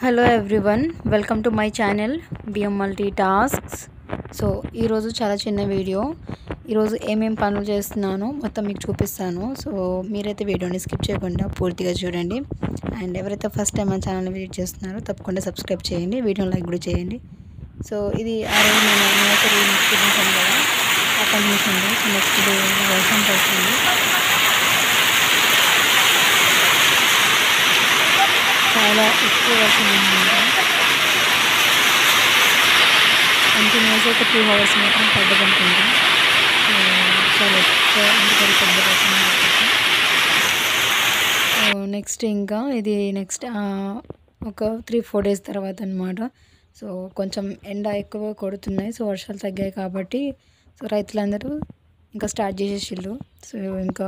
Hello everyone, welcome to my channel BM multi tasks. So ఈరోజు చాలా చిన్న video. ఈరోజు ఏమేం పనులు చేస్తున్నానో మొత్తం మీకు చూపిస్తాను. సో మీరైతే వీడియోని స్కిప్ చేయకుండా పూర్తిగా చూడండి. అండ్ ఎవరైతే ఫస్ట్ టైం మా ఛానల్ని విజిట్ చేస్తున్నారో తప్పకుండా సబ్స్క్రైబ్ చేయండి, వీడియోని లైక్ కూడా చేయండి. సో ఇది ఆ రోజు నేను నర్సరీ చూపించాను కదా, ఆ కండిషన్లో. సో నెక్స్ట్ డే వర్షం పడుతుంది. చాలా ఎక్కువ వర్షం ఉందన్నమాట. కంటిన్యూస్గా ఒక 2 hours మాత్రం పడ్డదనుకుంటా. చాలా ఎక్కువ, ఎందుకంటే పెద్ద వర్షం. నెక్స్ట్ ఇంకా ఇది నెక్స్ట్ ఒక 3-4 days తర్వాత అనమాట. సో కొంచెం ఎండ ఎక్కువ కొడుతున్నాయి. సో వర్షాలు తగ్గాయి కాబట్టి సో రైతులందరూ ఇంకా స్టార్ట్ చేసేసిళ్ళు. సో ఇంకా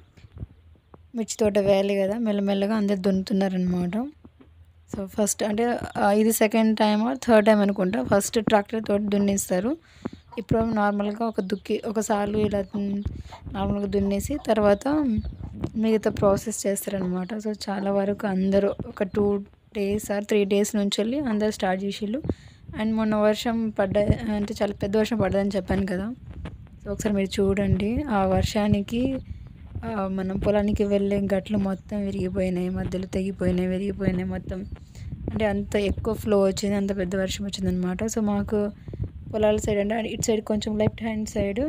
మిర్చి తోట వేయాలి కదా, మెల్లమెల్లగా అందరు దున్నుతున్నారనమాట. సో ఫస్ట్ అంటే ఇది second time or third time అనుకుంటా. ఫస్ట్ ట్రాక్టర్ తోటి దున్నేస్తారు. ఇప్పుడు నార్మల్గా ఒకసారి ఇలా నార్మల్గా దున్నేసి తర్వాత మిగతా ప్రాసెస్ చేస్తారనమాట. సో చాలా వరకు అందరూ ఒక 2 days ఆర్ 3 days నుంచి వెళ్ళి అందరు స్టార్ట్ చేసిళ్ళు. అండ్ మొన్న వర్షం అంటే చాలా పెద్ద వర్షం పడ్డదని చెప్పాను కదా. సో ఒకసారి మీరు చూడండి, ఆ వర్షానికి మనం పొలానికి వెళ్ళే గట్లు మొత్తం విరిగిపోయినాయి, మధ్యలో విరిగిపోయినాయి మొత్తం. అంటే అంత ఎక్కువ ఫ్లో వచ్చింది, అంత పెద్ద వర్షం వచ్చిందనమాట. సో మాకు పొలాల సైడ్ అంటే ఇటు సైడ్ కొంచెం లెఫ్ట్ హ్యాండ్ సైడ్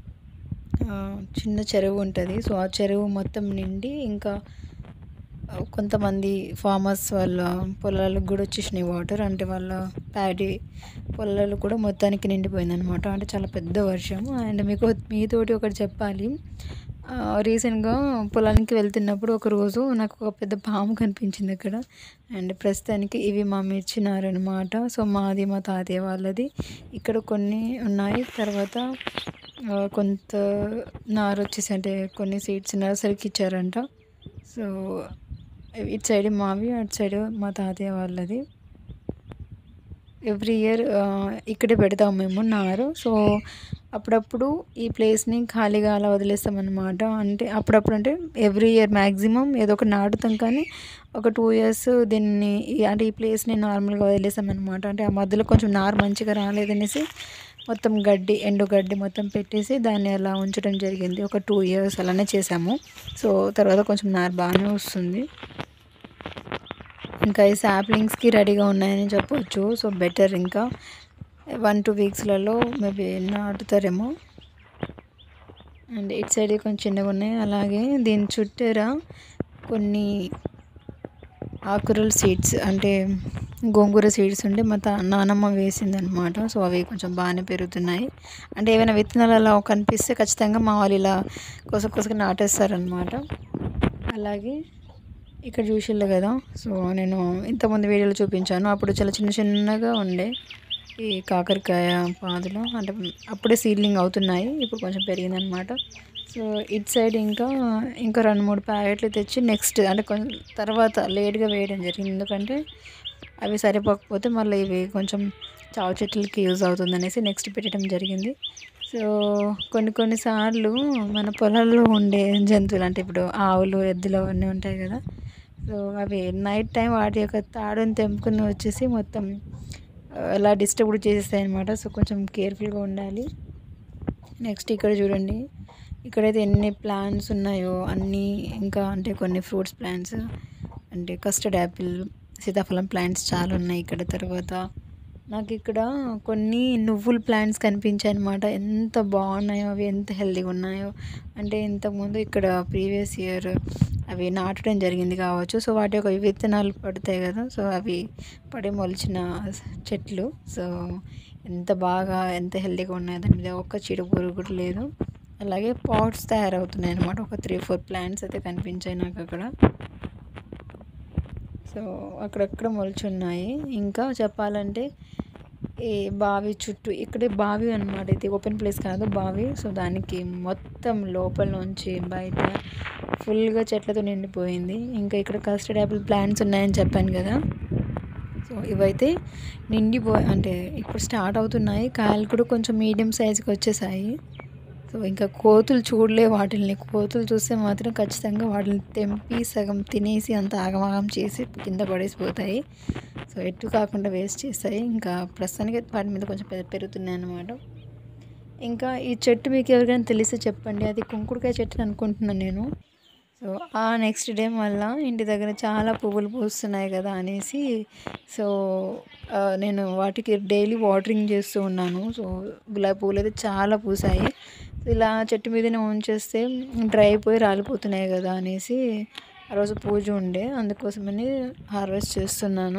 చిన్న చెరువు ఉంటుంది. సో ఆ చెరువు మొత్తం నిండి ఇంకా కొంతమంది ఫార్మర్స్ వాళ్ళ పొలాలకు కూడా వచ్చేసినాయి వాటర్. అంటే వాళ్ళ ప్యాడీ పొలాలు కూడా మొత్తానికి నిండిపోయిందనమాట. అంటే చాలా పెద్ద వర్షం. అండ్ మీతోటి ఒకటి చెప్పాలి. రీసెంట్గా పొలానికి వెళ్తున్నప్పుడు ఒకరోజు నాకు ఒక పెద్ద పాము కనిపించింది అక్కడ. అండ్ ప్రస్తుతానికి ఇవి మా మిర్చి నారు అనమాట. సో మాది మా తాతయ్య వాళ్ళది. ఇక్కడ కొన్ని ఉన్నాయి. తర్వాత కొంత నారు వచ్చేసి అంటే కొన్ని సీడ్స్ నర్సరీకి ఇచ్చారంట. సో ఇటు సైడ్ మావి, అటు సైడ్ మా తాతయ్య వాళ్ళది. ఎవ్రీ ఇయర్ ఇక్కడే పెడతాం మేము నారు. సో అప్పుడప్పుడు ఈ ప్లేస్ని ఖాళీగా అలా వదిలేస్తామన్నమాట. అంటే అప్పుడప్పుడు అంటే ఎవ్రీ ఇయర్ మ్యాక్సిమం ఏదో ఒకటి నాటుతాం, కానీ ఒక 2 years దీన్ని అంటే ఈ ప్లేస్ని నార్మల్గా వదిలేస్తామన్నమాట. అంటే ఆ మధ్యలో కొంచెం నారు మంచిగా రాలేదనేసి మొత్తం ఎండు గడ్డి మొత్తం పెట్టేసి దాన్ని అలా ఉంచడం జరిగింది. ఒక 2 years అలానే చేసాము. సో తర్వాత కొంచెం నారు బాగానే వస్తుంది. ఇంకా ఈ సాప్లింగ్స్కి రెడీగా ఉన్నాయని చెప్పవచ్చు. సో బెటర్ ఇంకా 1-2 weeksలలో మేబీ నాటుతారేమో. అండ్ ఇటు సైడ్ కొంచెం చిన్నగా ఉన్నాయి. అలాగే దీని చుట్టూరా కొన్ని ఆకుకూరల సీడ్స్ అంటే గోంగూర సీడ్స్ ఉంటే మా నానమ్మ వేసిందనమాట. సో అవి కొంచెం బాగానే పెరుగుతున్నాయి. అంటే ఏమైనా విత్తనాలు అలా కనిపిస్తే ఖచ్చితంగా మా వాళ్ళు ఇలా కొసకొసగా నాటేస్తారనమాట. అలాగే ఇక్కడ చూసిళ్ళు కదా, సో నేను ఇంతకుముందు వీడియోలో చూపించాను. అప్పుడు చాలా చిన్నగా ఉండే ఈ కాకరకాయ పాదులు, అంటే అప్పుడే సీడ్లింగ్ అవుతున్నాయి. ఇప్పుడు కొంచెం పెరిగిందనమాట. సో ఇటు సైడ్ ఇంకా 2-3 ప్యాకెట్లు తెచ్చి నెక్స్ట్ అంటే కొంచెం తర్వాత లేట్గా వేయడం జరిగింది. ఎందుకంటే అవి సరిపోకపోతే మళ్ళీ ఇవి కొంచెం చావు చెట్లకి యూజ్ అవుతుంది అనేసి నెక్స్ట్ పెట్టడం జరిగింది. సో కొన్నిసార్లు మన పొలాల్లో ఉండే జంతువులు అంటే ఇప్పుడు ఆవులు, ఎద్దులు అవన్నీ ఉంటాయి కదా. సో అవి నైట్ టైం వాటి యొక్క తాడుని తెంపుకుని వచ్చేసి మొత్తం అలా డిస్టర్బ్ కూడా చేసేస్తాయి అనమాట. సో కొంచెం కేర్ఫుల్గా ఉండాలి. నెక్స్ట్ ఇక్కడ చూడండి, ఇక్కడైతే ఎన్ని ప్లాంట్స్ ఉన్నాయో అన్నీ. ఇంకా అంటే కొన్ని ఫ్రూట్స్ ప్లాంట్స్ అంటే కస్టర్డ్ యాపిల్, సీతాఫలం ప్లాంట్స్ చాలా ఉన్నాయి ఇక్కడ. తర్వాత నాకు ఇక్కడ కొన్ని నువ్వుల ప్లాంట్స్ కనిపించాయి అనమాట. ఎంత బాగున్నాయో అవి, ఎంత హెల్తీగా ఉన్నాయో. అంటే ఇంతకుముందు ఇక్కడ ప్రీవియస్ ఇయర్ అవి నాటడం జరిగింది కావచ్చు. సో వాటి యొక్క విత్తనాలు పడతాయి కదా, సో అవి పడి మొలిచిన చెట్లు. సో ఎంత హెల్తీగా ఉన్నాయో, దాని మీద ఒక్క చీడపురుగు కూడా లేదు. అలాగే పాట్స్ తయారవుతున్నాయి అనమాట. ఒక 3-4 ప్లాంట్స్ అయితే కనిపించాయి నాకు అక్కడ. సో అక్కడక్కడ మొలుచున్నాయి. ఇంకా చెప్పాలంటే ఈ బావి చుట్టూ, ఇక్కడే బావి అనమాట. ఇది ఓపెన్ ప్లేస్ కాదు, బావి. సో దానికి మొత్తం లోపల నుంచి బయట ఫుల్గా చెట్లతో నిండిపోయింది. ఇంకా ఇక్కడ కస్టర్డ్ యాపిల్ ప్లాంట్స్ ఉన్నాయని చెప్పాను కదా. సో ఇవైతే అంటే ఇప్పుడు స్టార్ట్ అవుతున్నాయి. కాయలు కూడా కొంచెం మీడియం సైజుకి వచ్చేసాయి. సో ఇంకా కోతులు చూడలే వాటిల్ని. కోతులు చూస్తే మాత్రం ఖచ్చితంగా వాటిని తెంపి సగం తినేసి అంత ఆగమాగం చేసి కింద పడేసిపోతాయి. సో ఎటు కాకుండా వేస్ట్ చేస్తాయి. ఇంకా ప్రస్తుతానికి వాటి మీద కొంచెం పెరుగుతున్నాయి అన్నమాట. ఇంకా ఈ చెట్టు మీకు ఎవరికైనా తెలిస్తే చెప్పండి. అది కుంకుడుకాయ చెట్టు అనుకుంటున్నాను నేను. సో ఆ నెక్స్ట్ డే మళ్ళీ ఇంటి దగ్గర చాలా పువ్వులు పూస్తున్నాయి కదా అనేసి, సో నేను వాటికి డైలీ వాటరింగ్ చేస్తూ ఉన్నాను. సో గులాబీ పువ్వులు అయితే చాలా పూసాయి. ఇలా చెట్టు మీదనే ఉంచేస్తే డ్రై అయిపోయి రాలిపోతున్నాయి కదా అనేసి ఆ రోజు పూజ ఉండే, అందుకోసమని హార్వెస్ట్ చేస్తున్నాను.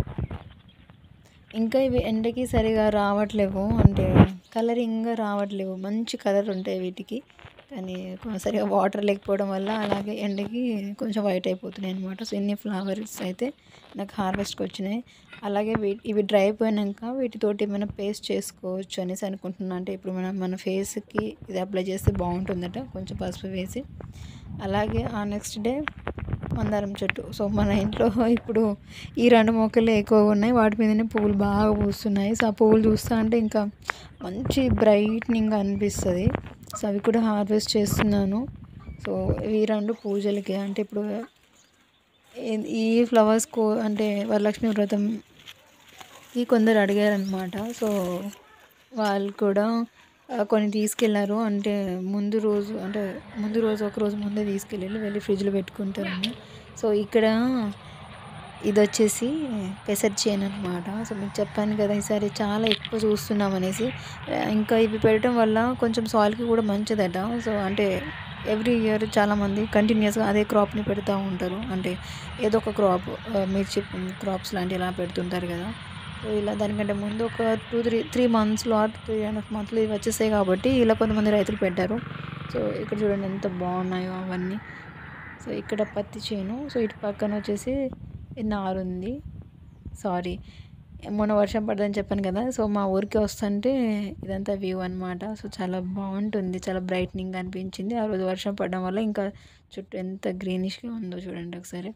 ఇంకా ఇవి ఎండకి సరిగా రావట్లేవు, అంటే కలరింగ్గా రావట్లేవు. మంచి కలర్ ఉంటాయి వీటికి, కానీ సరిగా వాటర్ లేకపోవడం వల్ల అలాగే ఎండకి కొంచెం వైట్ అయిపోతున్నాయి అనమాట. సో ఇన్ని ఫ్లవర్స్ అయితే నాకు హార్వెస్ట్కి వచ్చినాయి. అలాగే ఇవి డ్రై అయిపోయాక వీటితోటి ఏమైనా పేస్ట్ చేసుకోవచ్చు అనేసి అనుకుంటున్నాను. అంటే ఇప్పుడు మన ఫేస్కి ఇది అప్లై చేస్తే బాగుంటుందట, కొంచెం పసుపు వేసి. అలాగే ఆ నెక్స్ట్ డే మందారం చెట్టు. సో మన ఇంట్లో ఇప్పుడు ఈ 2 మొక్కలే ఎక్కువగా ఉన్నాయి, వాటి మీదనే పువ్వులు బాగా పూస్తున్నాయి. సో ఆ పువ్వులు చూస్తా అంటే ఇంకా మంచి బ్రైట్నింగ్ అనిపిస్తుంది. సో అవి కూడా హార్వెస్ట్ చేస్తున్నాను. సో ఇవి 2 పూజలకి, అంటే ఇప్పుడు ఈ ఫ్లవర్స్ అంటే వరలక్ష్మి వ్రతంకి కొందరు అడిగారనమాట. సో వాళ్ళు కూడా కొన్ని తీసుకెళ్లారు. అంటే ముందు రోజు ఒక రోజు ముందే వెళ్ళి ఫ్రిడ్జ్లో పెట్టుకుంటారని. సో ఇక్కడ ఇది వచ్చేసి పెసర్ చేను అనమాట. సో మీకు చెప్పాను కదా ఈసారి చాలా ఎక్కువ చూస్తున్నాం అనేసి. ఇంకా ఇవి పెట్టడం వల్ల కొంచెం సాయిల్కి కూడా మంచిదట. సో అంటే ఎవ్రీ ఇయర్ చాలామంది కంటిన్యూస్గా అదే క్రాప్ని పెడతా ఉంటారు. అంటే ఏదో ఒక క్రాప్, మిర్చి క్రాప్స్ లాంటివి ఇలా పెడుతుంటారు కదా. సో ఇలా దానికంటే ముందు ఒక 3 మంత్స్లో 3.5 మంత్స్లో ఇవి వచ్చేసాయి కాబట్టి ఇలా కొంతమంది రైతులు పెట్టారు. సో ఇక్కడ చూడండి ఎంత బాగున్నాయో అవన్నీ. సో ఇక్కడ పత్తి చేను. సో ఇటు పక్కన వచ్చేసి నారు ఉంది. సారీ, మొన్న వర్షం పడదని చెప్పాను కదా. సో మా ఊరికి వస్తుంటే ఇదంతా వ్యూ అనమాట. సో చాలా బాగుంటుంది, చాలా బ్రైట్నింగ్ అనిపించింది. ఆ రోజు వర్షం పడడం వల్ల ఇంకా చుట్టూ ఎంత గ్రీనిష్గా ఉందో చూడండి ఒకసారి.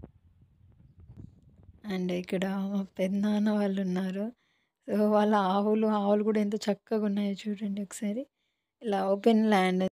అండ్ ఇక్కడ మా పెద్దనాన్న వాళ్ళు ఉన్నారు. సో వాళ్ళ ఆవులు కూడా ఎంత చక్కగా ఉన్నాయో చూడండి ఒకసారి. ఇలా ఓపెన్ ల్యాండ్